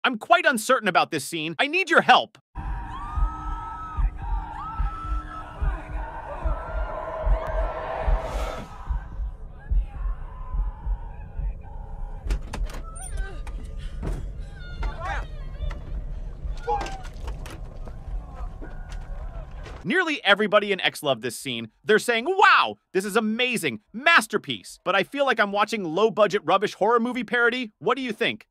I'm quite uncertain about this scene. I need your help. Nearly everybody in X loved this scene. They're saying, wow, this is amazing, masterpiece. But I feel like I'm watching low-budget rubbish horror movie parody. What do you think?